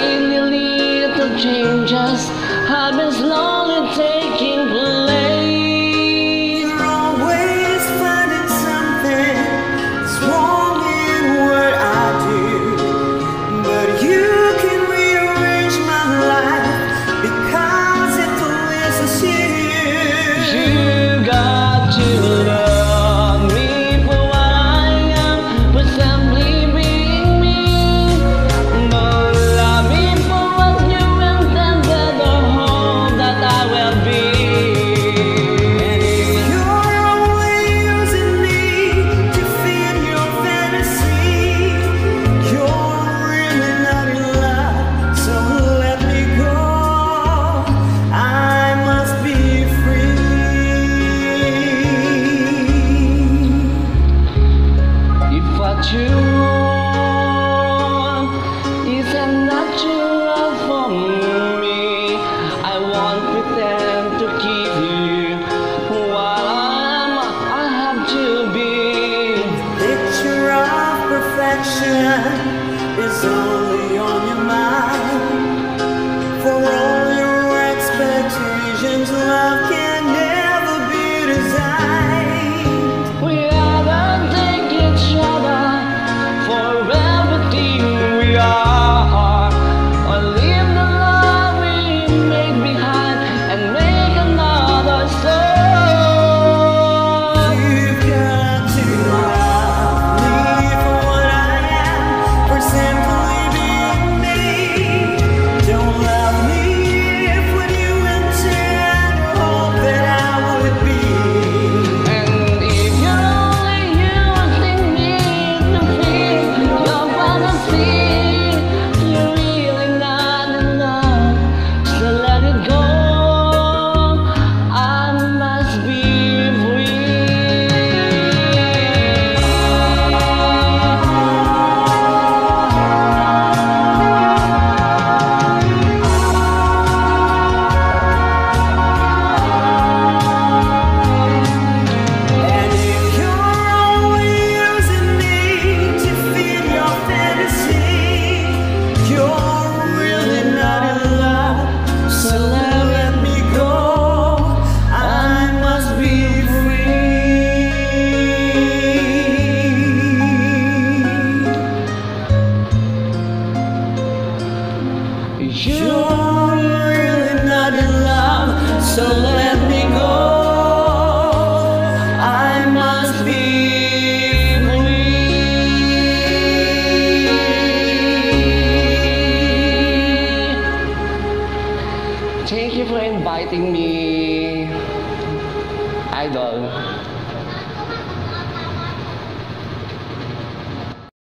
Lately little changes have been slowly taking place. You're always finding something that's wrong in what I do, but you can rearrange my life because it pleases you. You got to love me for what I am, for simply being me. But love me for what you intended, the home that I will be. And if you're only using me to feed your fantasy, you're really not in love, so let me go. I must be free. If what you want is not true love for me, I won't pretend to keep you what I have to be. Picture of perfection is only on your mind. For all your expectations, love can never be designed. We either take each other for everything we are, or leave the love we made behind and make another soul. You've got to love me for what I am, for simply being me. Don't love me if what you intend or hope that I would be. And if you're only using me to feed your fantasy, you're really not enough, so let it go. I must be And if you're only using me to feed your fantasy, you're really not in love, so let me go. I must be free. You're really not in love, so let me go. I must be free. Thank you for inviting me, Idol.